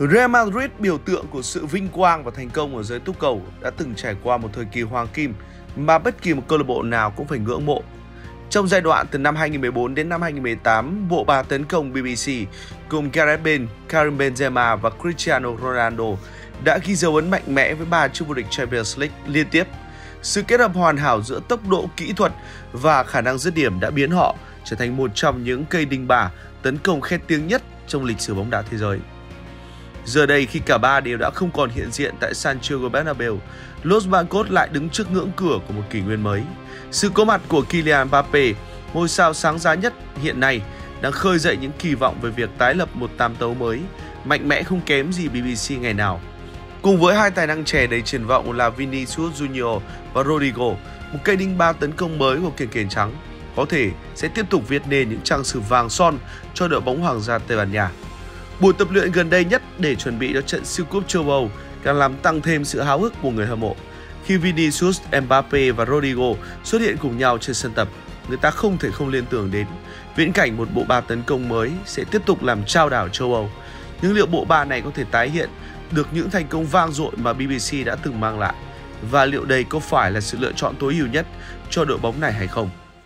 Real Madrid, biểu tượng của sự vinh quang và thành công ở giới túc cầu, đã từng trải qua một thời kỳ hoàng kim mà bất kỳ một câu lạc bộ nào cũng phải ngưỡng mộ. Trong giai đoạn từ năm 2014 đến năm 2018, bộ ba tấn công BBC cùng Gareth Bale, Karim Benzema và Cristiano Ronaldo đã ghi dấu ấn mạnh mẽ với 3 chức vô địch Champions League liên tiếp. Sự kết hợp hoàn hảo giữa tốc độ, kỹ thuật và khả năng dứt điểm đã biến họ trở thành một trong những cây đinh bà tấn công khét tiếng nhất trong lịch sử bóng đá thế giới. Giờ đây, khi cả ba đều đã không còn hiện diện tại Santiago Bernabeu, Los Blancos lại đứng trước ngưỡng cửa của một kỷ nguyên mới. Sự có mặt của Kylian Mbappé, ngôi sao sáng giá nhất hiện nay, đang khơi dậy những kỳ vọng về việc tái lập một tam tấu mới, mạnh mẽ không kém gì BBC ngày nào. Cùng với hai tài năng trẻ đầy triển vọng là Vinicius Junior và Rodrigo, một cây đinh ba tấn công mới của kền kền trắng có thể sẽ tiếp tục viết nên những trang sử vàng son cho đội bóng Hoàng gia Tây Ban Nha. Buổi tập luyện gần đây nhất để chuẩn bị cho trận siêu cúp châu Âu càng làm tăng thêm sự háo hức của người hâm mộ. Khi Vinicius, Mbappé và Rodrigo xuất hiện cùng nhau trên sân tập, người ta không thể không liên tưởng đến viễn cảnh một bộ ba tấn công mới sẽ tiếp tục làm chao đảo châu Âu. Nhưng liệu bộ ba này có thể tái hiện được những thành công vang dội mà BBC đã từng mang lại? Và liệu đây có phải là sự lựa chọn tối ưu nhất cho đội bóng này hay không?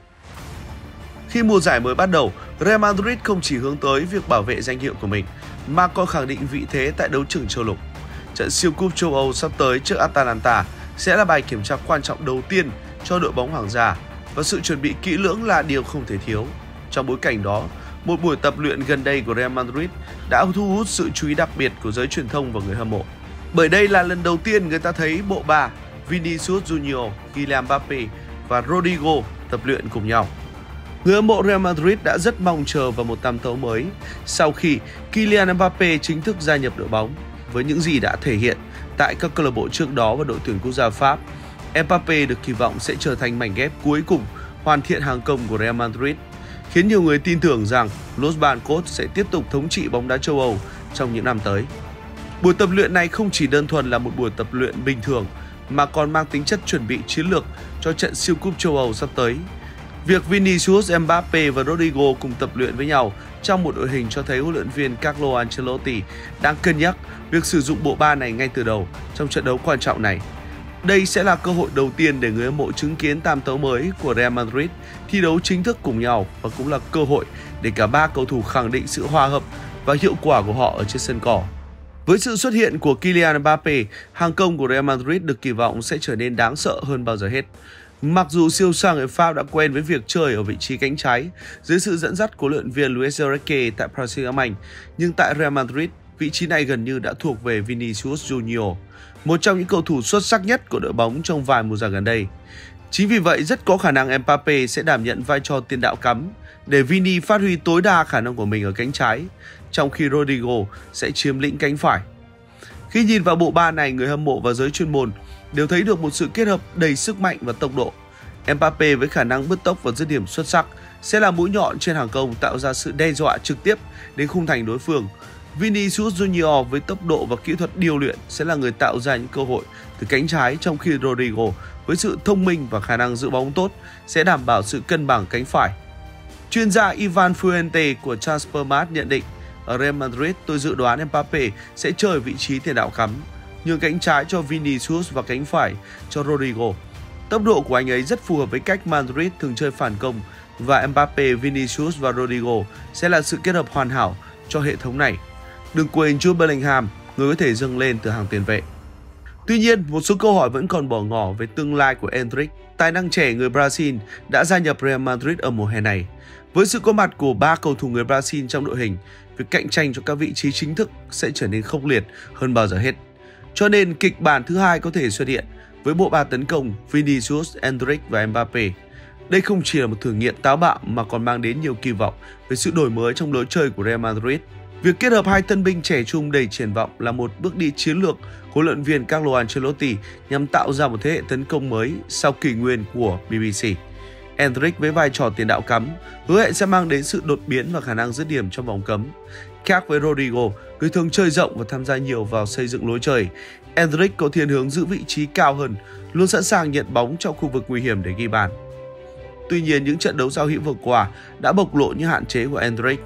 Khi mùa giải mới bắt đầu, Real Madrid không chỉ hướng tới việc bảo vệ danh hiệu của mình mà còn khẳng định vị thế tại đấu trường châu lục. Trận siêu cúp châu Âu sắp tới trước Atalanta sẽ là bài kiểm tra quan trọng đầu tiên cho đội bóng Hoàng gia và sự chuẩn bị kỹ lưỡng là điều không thể thiếu. Trong bối cảnh đó, một buổi tập luyện gần đây của Real Madrid đã thu hút sự chú ý đặc biệt của giới truyền thông và người hâm mộ. Bởi đây là lần đầu tiên người ta thấy bộ ba Vinicius Junior, Kylian Mbappé và Rodrigo tập luyện cùng nhau. Người hâm mộ Real Madrid đã rất mong chờ vào một tam tấu mới sau khi Kylian Mbappé chính thức gia nhập đội bóng. Với những gì đã thể hiện tại các câu lạc bộ trước đó và đội tuyển quốc gia Pháp, Mbappé được kỳ vọng sẽ trở thành mảnh ghép cuối cùng hoàn thiện hàng công của Real Madrid, khiến nhiều người tin tưởng rằng Los Blancos sẽ tiếp tục thống trị bóng đá châu Âu trong những năm tới. Buổi tập luyện này không chỉ đơn thuần là một buổi tập luyện bình thường mà còn mang tính chất chuẩn bị chiến lược cho trận siêu cúp châu Âu sắp tới. Việc Vinicius, Mbappé và Rodrigo cùng tập luyện với nhau trong một đội hình cho thấy huấn luyện viên Carlo Ancelotti đang cân nhắc việc sử dụng bộ ba này ngay từ đầu trong trận đấu quan trọng này. Đây sẽ là cơ hội đầu tiên để người hâm mộ chứng kiến tam tấu mới của Real Madrid thi đấu chính thức cùng nhau và cũng là cơ hội để cả ba cầu thủ khẳng định sự hòa hợp và hiệu quả của họ ở trên sân cỏ. Với sự xuất hiện của Kylian Mbappé, hàng công của Real Madrid được kỳ vọng sẽ trở nên đáng sợ hơn bao giờ hết. Mặc dù siêu sao người Pháp đã quen với việc chơi ở vị trí cánh trái dưới sự dẫn dắt của huấn luyện viên Luis Enrique tại Paris Saint-Germain, nhưng tại Real Madrid, vị trí này gần như đã thuộc về Vinicius Junior, một trong những cầu thủ xuất sắc nhất của đội bóng trong vài mùa giải gần đây. Chính vì vậy, rất có khả năng Mbappé sẽ đảm nhận vai trò tiền đạo cắm để Vini phát huy tối đa khả năng của mình ở cánh trái, trong khi Rodrigo sẽ chiếm lĩnh cánh phải. Khi nhìn vào bộ ba này, người hâm mộ và giới chuyên môn đều thấy được một sự kết hợp đầy sức mạnh và tốc độ. Mbappé với khả năng bứt tốc và dứt điểm xuất sắc sẽ là mũi nhọn trên hàng công, tạo ra sự đe dọa trực tiếp đến khung thành đối phương. Vinicius Junior với tốc độ và kỹ thuật điêu luyện sẽ là người tạo ra những cơ hội từ cánh trái, trong khi Rodrigo với sự thông minh và khả năng giữ bóng tốt sẽ đảm bảo sự cân bằng cánh phải. Chuyên gia Ivan Fuente của Transfermarkt nhận định, ở Real Madrid tôi dự đoán Mbappé sẽ chơi vị trí tiền đạo cắm, nhường cánh trái cho Vinicius và cánh phải cho Rodrigo. Tốc độ của anh ấy rất phù hợp với cách Madrid thường chơi phản công và Mbappé, Vinicius và Rodrigo sẽ là sự kết hợp hoàn hảo cho hệ thống này. Đừng quên Jude Bellingham, người có thể dâng lên từ hàng tiền vệ. Tuy nhiên, một số câu hỏi vẫn còn bỏ ngỏ về tương lai của Endrick, tài năng trẻ người Brazil đã gia nhập Real Madrid ở mùa hè này. Với sự có mặt của 3 cầu thủ người Brazil trong đội hình, việc cạnh tranh cho các vị trí chính thức sẽ trở nên khốc liệt hơn bao giờ hết. Cho nên kịch bản thứ hai có thể xuất hiện với bộ ba tấn công Vinicius, Endrick và Mbappé. Đây không chỉ là một thử nghiệm táo bạo mà còn mang đến nhiều kỳ vọng về sự đổi mới trong lối chơi của Real Madrid. Việc kết hợp hai tân binh trẻ trung đầy triển vọng là một bước đi chiến lược của huấn luyện viên Carlo Ancelotti nhằm tạo ra một thế hệ tấn công mới sau kỷ nguyên của BBC. Endrick với vai trò tiền đạo cắm hứa hẹn sẽ mang đến sự đột biến và khả năng dứt điểm trong vòng cấm. Khác với Rodrigo, người thường chơi rộng và tham gia nhiều vào xây dựng lối chơi, Endrick có thiên hướng giữ vị trí cao hơn, luôn sẵn sàng nhận bóng trong khu vực nguy hiểm để ghi bàn. Tuy nhiên, những trận đấu giao hữu vừa qua đã bộc lộ những hạn chế của Endrick.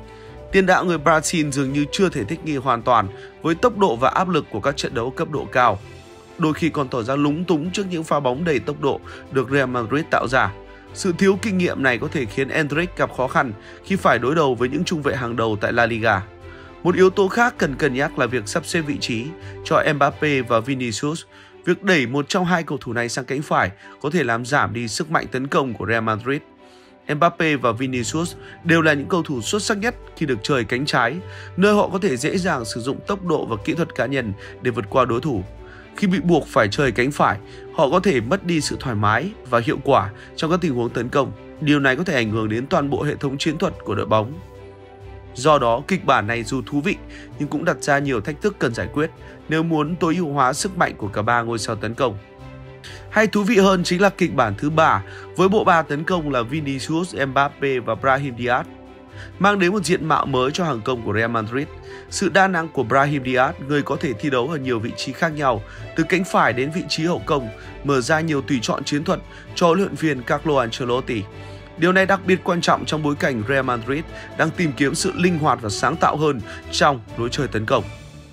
Tiền đạo người Brazil dường như chưa thể thích nghi hoàn toàn với tốc độ và áp lực của các trận đấu cấp độ cao. Đôi khi còn tỏ ra lúng túng trước những pha bóng đầy tốc độ được Real Madrid tạo ra. Sự thiếu kinh nghiệm này có thể khiến Endrick gặp khó khăn khi phải đối đầu với những trung vệ hàng đầu tại La Liga. Một yếu tố khác cần cân nhắc là việc sắp xếp vị trí cho Mbappe và Vinicius. Việc đẩy một trong hai cầu thủ này sang cánh phải có thể làm giảm đi sức mạnh tấn công của Real Madrid. Mbappe và Vinicius đều là những cầu thủ xuất sắc nhất khi được chơi cánh trái, nơi họ có thể dễ dàng sử dụng tốc độ và kỹ thuật cá nhân để vượt qua đối thủ. Khi bị buộc phải chơi cánh phải, họ có thể mất đi sự thoải mái và hiệu quả trong các tình huống tấn công. Điều này có thể ảnh hưởng đến toàn bộ hệ thống chiến thuật của đội bóng. Do đó, kịch bản này dù thú vị nhưng cũng đặt ra nhiều thách thức cần giải quyết nếu muốn tối ưu hóa sức mạnh của cả ba ngôi sao tấn công. Hay thú vị hơn chính là kịch bản thứ 3 với bộ ba tấn công là Vinicius, Mbappe và Brahim Diaz, mang đến một diện mạo mới cho hàng công của Real Madrid. Sự đa năng của Brahim Diaz, người có thể thi đấu ở nhiều vị trí khác nhau, từ cánh phải đến vị trí hậu công, mở ra nhiều tùy chọn chiến thuật cho huấn luyện viên Carlo Ancelotti. Điều này đặc biệt quan trọng trong bối cảnh Real Madrid đang tìm kiếm sự linh hoạt và sáng tạo hơn trong lối chơi tấn công.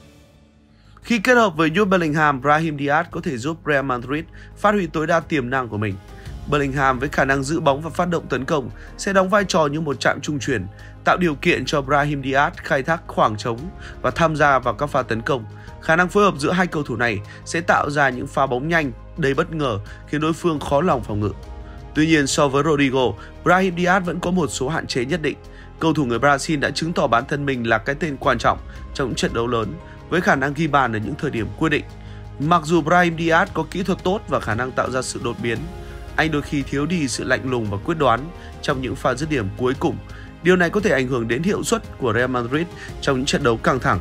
Khi kết hợp với Jude Bellingham, Brahim Diaz có thể giúp Real Madrid phát huy tối đa tiềm năng của mình. Bellingham với khả năng giữ bóng và phát động tấn công sẽ đóng vai trò như một trạm trung chuyển, tạo điều kiện cho Brahim Diaz khai thác khoảng trống và tham gia vào các pha tấn công. Khả năng phối hợp giữa hai cầu thủ này sẽ tạo ra những pha bóng nhanh, đầy bất ngờ khiến đối phương khó lòng phòng ngự. Tuy nhiên, so với Rodrygo, Brahim Diaz vẫn có một số hạn chế nhất định. Cầu thủ người Brazil đã chứng tỏ bản thân mình là cái tên quan trọng trong những trận đấu lớn, với khả năng ghi bàn ở những thời điểm quyết định. Mặc dù Brahim Diaz có kỹ thuật tốt và khả năng tạo ra sự đột biến, anh đôi khi thiếu đi sự lạnh lùng và quyết đoán trong những pha dứt điểm cuối cùng. Điều này có thể ảnh hưởng đến hiệu suất của Real Madrid trong những trận đấu căng thẳng,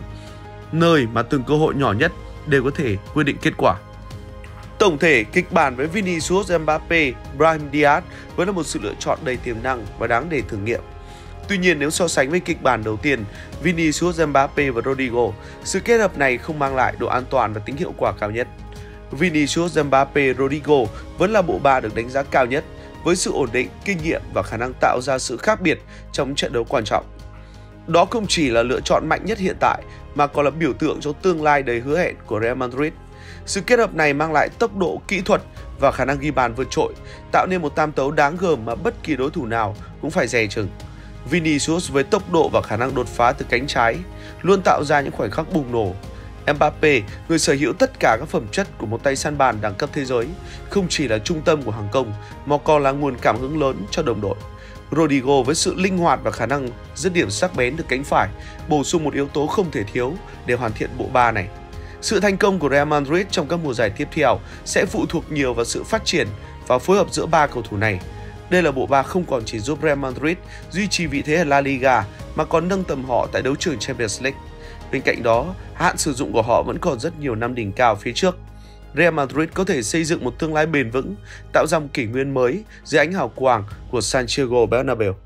nơi mà từng cơ hội nhỏ nhất đều có thể quyết định kết quả. Tổng thể, kịch bản với Vinicius, Mbappe, Brahim Diaz vẫn là một sự lựa chọn đầy tiềm năng và đáng để thử nghiệm. Tuy nhiên, nếu so sánh với kịch bản đầu tiên, Vinicius, Mbappe và Rodrygo, sự kết hợp này không mang lại độ an toàn và tính hiệu quả cao nhất. Vinicius, Mbappe, Rodrygo vẫn là bộ ba được đánh giá cao nhất, với sự ổn định, kinh nghiệm và khả năng tạo ra sự khác biệt trong trận đấu quan trọng. Đó không chỉ là lựa chọn mạnh nhất hiện tại, mà còn là biểu tượng cho tương lai đầy hứa hẹn của Real Madrid. Sự kết hợp này mang lại tốc độ, kỹ thuật và khả năng ghi bàn vượt trội, tạo nên một tam tấu đáng gờm mà bất kỳ đối thủ nào cũng phải dè chừng. Vinicius với tốc độ và khả năng đột phá từ cánh trái luôn tạo ra những khoảnh khắc bùng nổ. Mbappe, người sở hữu tất cả các phẩm chất của một tay săn bàn đẳng cấp thế giới, không chỉ là trung tâm của hàng công mà còn là nguồn cảm hứng lớn cho đồng đội. Rodrygo với sự linh hoạt và khả năng dứt điểm sắc bén từ cánh phải, bổ sung một yếu tố không thể thiếu để hoàn thiện bộ ba này. Sự thành công của Real Madrid trong các mùa giải tiếp theo sẽ phụ thuộc nhiều vào sự phát triển và phối hợp giữa ba cầu thủ này. Đây là bộ ba không còn chỉ giúp Real Madrid duy trì vị thế ở La Liga mà còn nâng tầm họ tại đấu trường Champions League. Bên cạnh đó, hạn sử dụng của họ vẫn còn rất nhiều năm đỉnh cao phía trước. Real Madrid có thể xây dựng một tương lai bền vững, tạo ra một kỷ nguyên mới dưới ánh hào quang của Santiago Bernabeu.